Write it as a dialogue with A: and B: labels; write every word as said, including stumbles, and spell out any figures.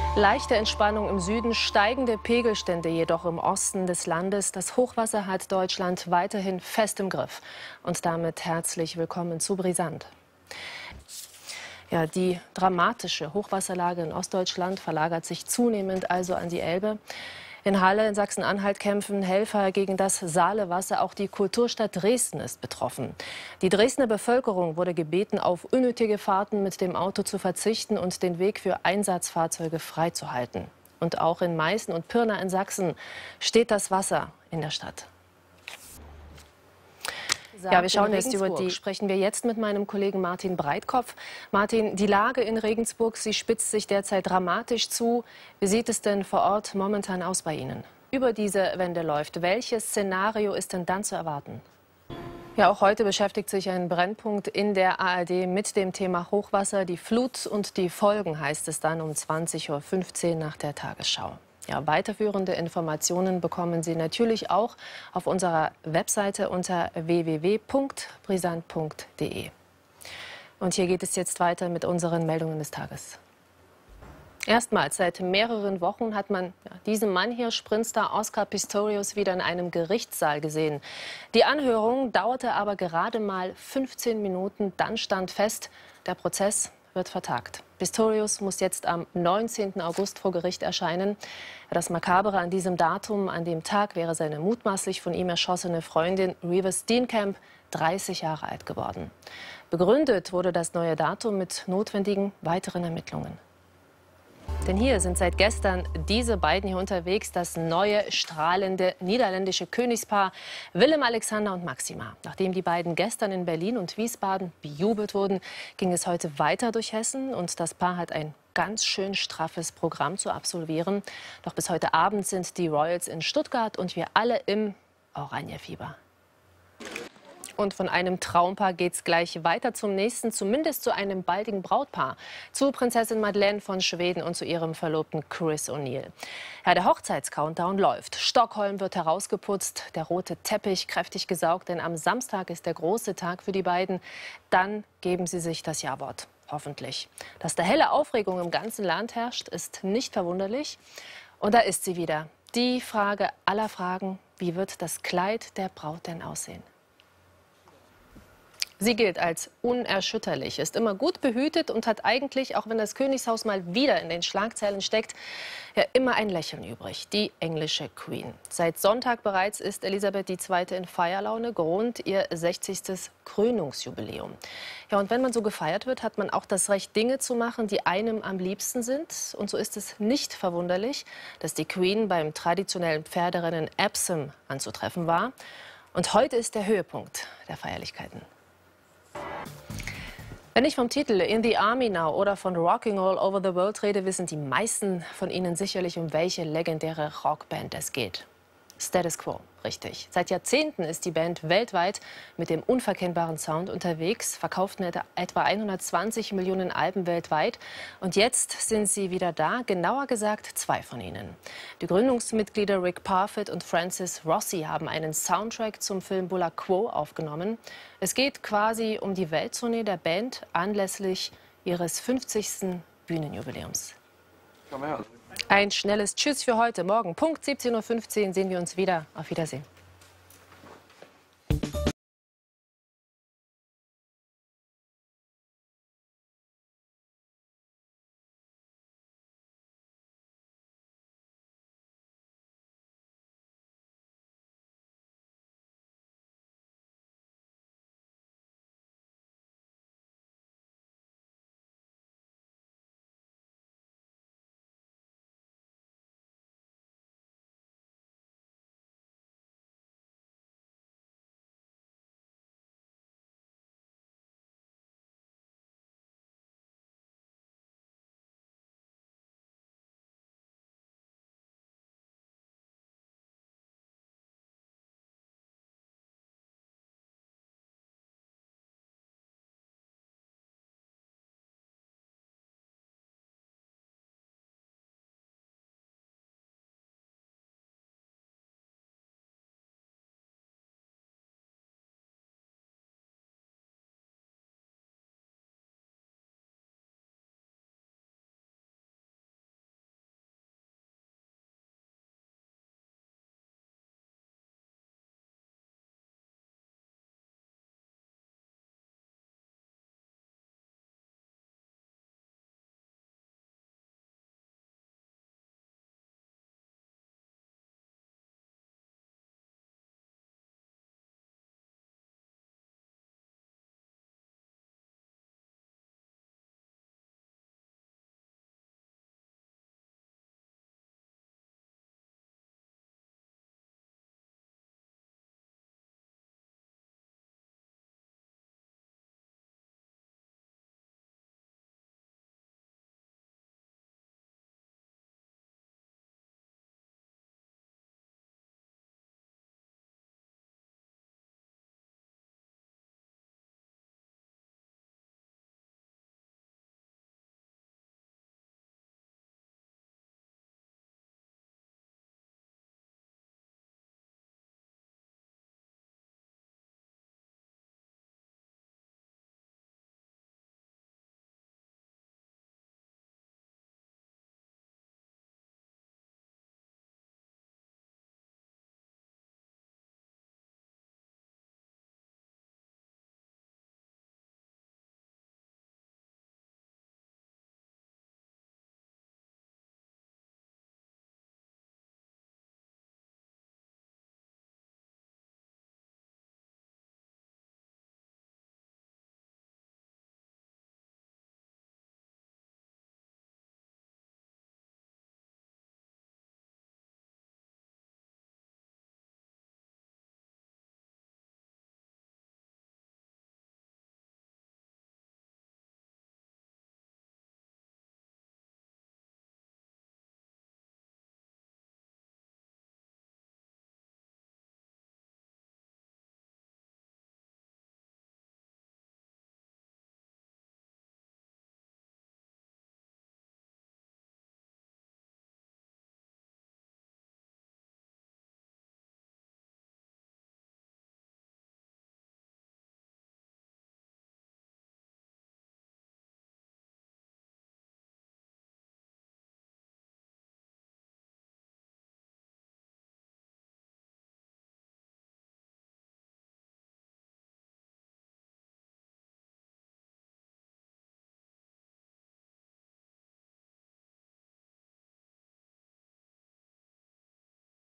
A: Leichte Entspannung im Süden, steigende Pegelstände jedoch im Osten des Landes. Das Hochwasser hat Deutschland weiterhin fest im Griff. Und damit herzlich willkommen zu Brisant. Ja, die dramatische Hochwasserlage in Ostdeutschland verlagert sich zunehmend also an die Elbe. In Halle in Sachsen-Anhalt kämpfen Helfer gegen das Saalewasser. Auch die Kulturstadt Dresden ist betroffen. Die Dresdner Bevölkerung wurde gebeten, auf unnötige Fahrten mit dem Auto zu verzichten und den Weg für Einsatzfahrzeuge freizuhalten. Und auch in Meißen und Pirna in Sachsen steht das Wasser in der Stadt. Ja, wir schauen jetzt über die. Sprechen wir jetzt mit meinem Kollegen Martin Breitkopf. Martin, die Lage in Regensburg, sie spitzt sich derzeit dramatisch zu. Wie sieht es denn vor Ort momentan aus bei Ihnen? Über diese Wende läuft. Welches Szenario ist denn dann zu erwarten? Ja, auch heute beschäftigt sich ein Brennpunkt in der A R D mit dem Thema Hochwasser. Die Flut und die Folgen, heißt es dann um zwanzig Uhr fünfzehn nach der Tagesschau. Ja, weiterführende Informationen bekommen Sie natürlich auch auf unserer Webseite unter w w w punkt brisant punkt de. Und hier geht es jetzt weiter mit unseren Meldungen des Tages. Erstmals seit mehreren Wochen hat man ja, diesen Mann hier, Sprintstar Oscar Pistorius, wieder in einem Gerichtssaal gesehen. Die Anhörung dauerte aber gerade mal fünfzehn Minuten. Dann stand fest, der Prozess wird vertagt. Pistorius muss jetzt am neunzehnten August vor Gericht erscheinen. Das Makabere an diesem Datum, an dem Tag, wäre seine mutmaßlich von ihm erschossene Freundin Reeva Steenkamp dreißig Jahre alt geworden. Begründet wurde das neue Datum mit notwendigen weiteren Ermittlungen. Denn hier sind seit gestern diese beiden hier unterwegs, das neue, strahlende niederländische Königspaar Willem-Alexander und Maxima. Nachdem die beiden gestern in Berlin und Wiesbaden bejubelt wurden, ging es heute weiter durch Hessen. Und das Paar hat ein ganz schön straffes Programm zu absolvieren. Doch bis heute Abend sind die Royals in Stuttgart und wir alle im Oranje-Fieber. Und von einem Traumpaar geht es gleich weiter zum nächsten, zumindest zu einem baldigen Brautpaar. Zu Prinzessin Madeleine von Schweden und zu ihrem Verlobten Chris O'Neill. Ja, der Hochzeitscountdown läuft. Stockholm wird herausgeputzt, der rote Teppich kräftig gesaugt, denn am Samstag ist der große Tag für die beiden. Dann geben sie sich das Ja-Wort, hoffentlich. Dass da helle Aufregung im ganzen Land herrscht, ist nicht verwunderlich. Und da ist sie wieder, die Frage aller Fragen: Wie wird das Kleid der Braut denn aussehen? Sie gilt als unerschütterlich, ist immer gut behütet und hat eigentlich, auch wenn das Königshaus mal wieder in den Schlagzeilen steckt, ja immer ein Lächeln übrig. Die englische Queen. Seit Sonntag bereits ist Elisabeth die Zweite in Feierlaune, rund ihr sechzigstes Krönungsjubiläum. Ja, und wenn man so gefeiert wird, hat man auch das Recht, Dinge zu machen, die einem am liebsten sind. Und so ist es nicht verwunderlich, dass die Queen beim traditionellen Pferderennen Epsom anzutreffen war. Und heute ist der Höhepunkt der Feierlichkeiten. Wenn ich vom Titel In the Army Now oder von Rocking All Over the World rede, wissen die meisten von Ihnen sicherlich, um welche legendäre Rockband es geht. Status Quo, richtig. Seit Jahrzehnten ist die Band weltweit mit dem unverkennbaren Sound unterwegs, verkauften etwa hundertzwanzig Millionen Alben weltweit. Und jetzt sind sie wieder da, genauer gesagt zwei von ihnen. Die Gründungsmitglieder Rick Parfitt und Francis Rossi haben einen Soundtrack zum Film Bullet Quo aufgenommen. Es geht quasi um die Welttournee der Band anlässlich ihres fünfzigsten Bühnenjubiläums. Komm her. Ein schnelles Tschüss für heute. Morgen Punkt siebzehn Uhr fünfzehn sehen wir uns wieder. Auf Wiedersehen.